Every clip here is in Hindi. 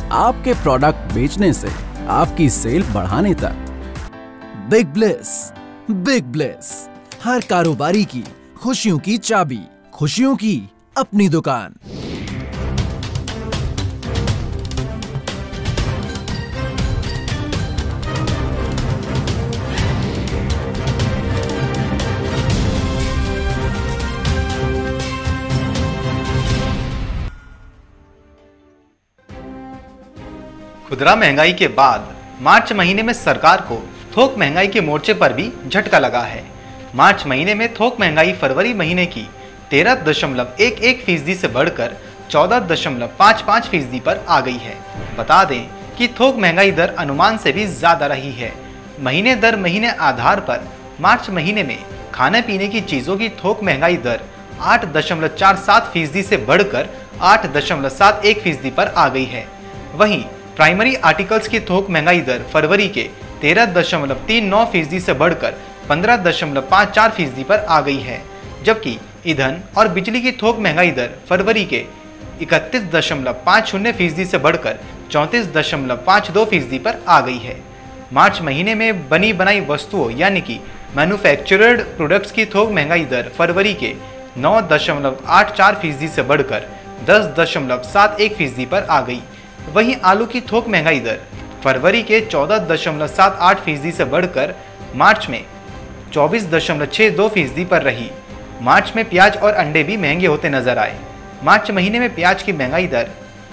आपके प्रोडक्ट बेचने से आपकी सेल बढ़ाने तक। बिग ब्लेस, बिग ब्लेस, हर कारोबारी की खुशियों की चाबी, खुशियों की अपनी दुकान। खुदरा महंगाई के बाद मार्च महीने में सरकार को थोक महंगाई के मोर्चे पर भी झटका लगा है। मार्च महीने में थोक महंगाई फरवरी महीने की 13.11% से बढ़कर 14.55% पर आ गई है। बता दें कि थोक महंगाई दर अनुमान से भी ज्यादा रही है। महीने दर महीने आधार पर मार्च महीने में खाने पीने की चीजों की थोक महंगाई दर 8.47% से बढ़कर 8.71% पर आ गई है। वहीं प्राइमरी आर्टिकल्स की थोक महंगाई दर फरवरी के 13.39% से बढ़कर 15.54% पर आ गई है, जबकि ईंधन और बिजली की थोक महंगाई दर फरवरी के 31.50% से बढ़कर 34.52% पर आ गई है। मार्च महीने में बनी बनाई वस्तुओं यानी कि मैन्युफैक्चर्ड प्रोडक्ट्स की थोक महंगाई दर फरवरी के 9.84% से बढ़कर 10.71% पर आ गई। वहीं आलू की थोक महंगाई दर फरवरी के 14.78% से बढ़कर मार्च में 24.62% पर रही। मार्च में प्याज और अंडे भी महंगे होते नजर आए। मार्च महीने में प्याज की महंगाई दर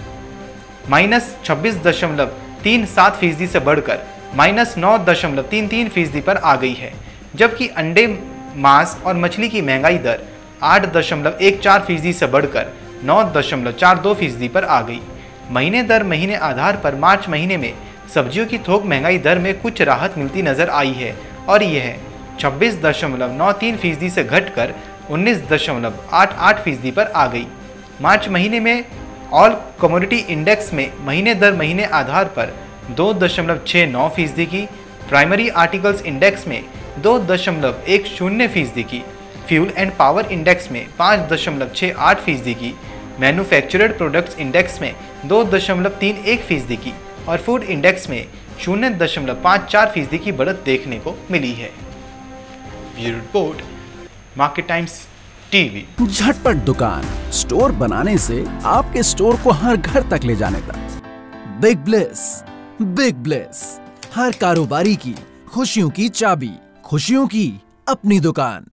-26.37% से बढ़कर -9.33% पर आ गई है, जबकि अंडे, मांस और मछली की महंगाई दर 8.14% से बढ़कर 9.42% पर आ गई। महीने दर महीने आधार पर मार्च महीने में सब्जियों की थोक महंगाई दर में कुछ राहत मिलती नजर आई है और यह 26.93% से घटकर 19.88% पर आ गई। मार्च महीने में ऑल कमोडिटी इंडेक्स में महीने दर महीने आधार पर 2.69% की, प्राइमरी आर्टिकल्स इंडेक्स में 2.10% की, फ्यूल एंड पावर इंडेक्स में 5.68% की, मैन्युफैक्चर्ड प्रोडक्ट्स इंडेक्स में 2.31% की और फूड इंडेक्स में 0.54% की बढ़त देखने को मिली है। Bureau report, market times TV. झटपट दुकान, स्टोर बनाने से आपके स्टोर को हर घर तक ले जाने तक। बिग ब्लेस, बिग ब्लेस, हर कारोबारी की खुशियों की चाबी, खुशियों की अपनी दुकान।